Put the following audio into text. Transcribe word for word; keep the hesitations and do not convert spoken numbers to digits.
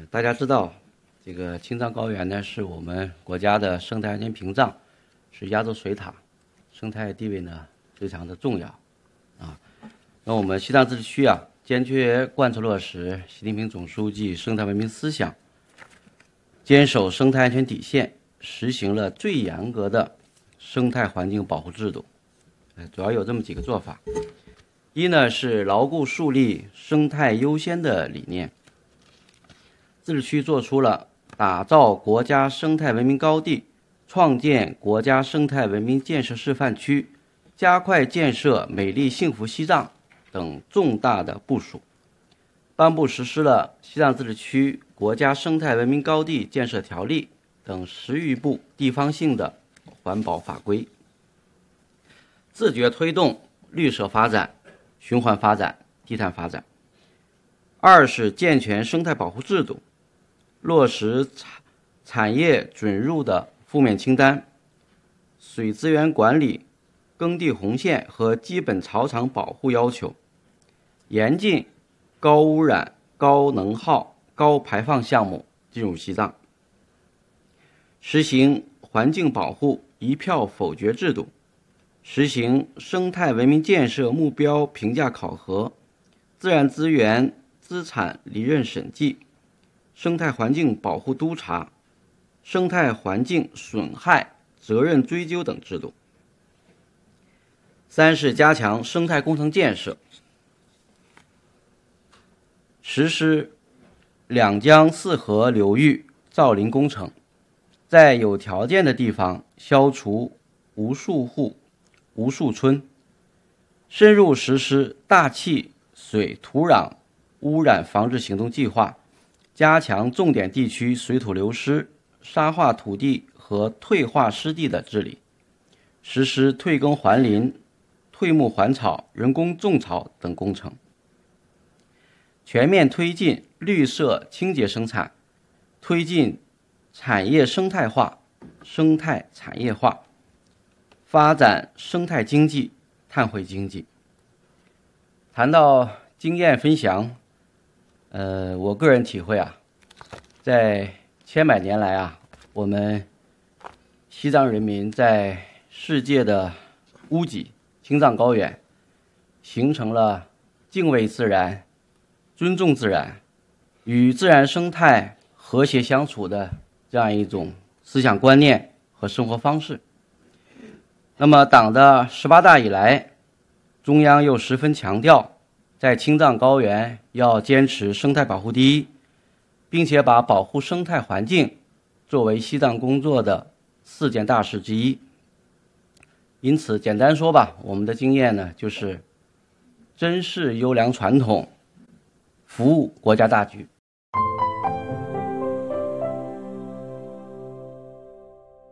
大家知道，这个青藏高原呢是我们国家的生态安全屏障，是亚洲水塔，生态地位呢非常的重要啊。那我们西藏自治区啊，坚决贯彻落实习近平总书记生态文明思想，坚守生态安全底线，实行了最严格的生态环境保护制度。呃，主要有这么几个做法。一呢是牢固树立生态优先的理念，自治区做出了打造国家生态文明高地、创建国家生态文明建设示范区、加快建设美丽幸福西藏等重大的部署，颁布实施了西藏自治区国家生态文明高地建设条例等十余部地方性的环保法规，自觉推动绿色发展、循环发展、低碳发展。二是健全生态保护制度，落实产业准入的负面清单、水资源管理、耕地红线和基本草场保护要求，严禁高污染、高能耗、高排放项目进入西藏。实行环境保护一票否决制度，实行生态文明建设目标评价考核、自然资源资产离任审计、生态环境保护督查、生态环境损害责任追究等制度。三是加强生态工程建设，实施两江四河流域造林工程，在有条件的地方消除无树户、无树村，深入实施大气、水、土壤污染防治行动计划，加强重点地区水土流失、沙化土地和退化湿地的治理，实施退耕还林、退牧还草、人工种草等工程，全面推进绿色清洁生产，推进产业生态化、生态产业化，发展生态经济、碳汇经济。谈到经验分享，呃，我个人体会啊，在千百年来啊，我们西藏人民在世界的屋脊青藏高原，形成了敬畏自然、尊重自然、与自然生态和谐相处的这样一种思想观念和生活方式。那么党的十八大以来，中央又十分强调在青藏高原要坚持生态保护第一，并且把保护生态环境作为西藏工作的四件大事之一。因此简单说吧，我们的经验呢，就是珍视优良传统，服务国家大局。